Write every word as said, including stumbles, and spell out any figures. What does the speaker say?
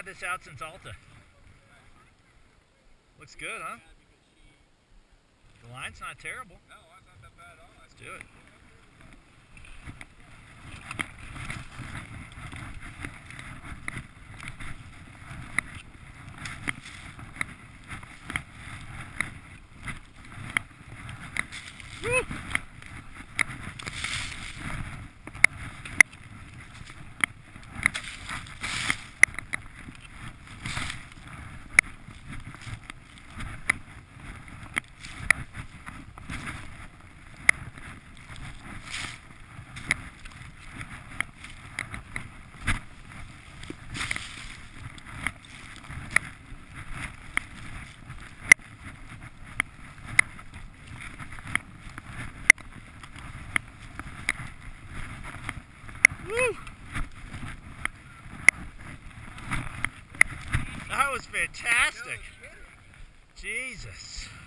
had this out since Alta. Looks good, huh? The line's not terrible. No, it's not that bad at all. Let's do it. Woo! Woo! That was fantastic. Jesus.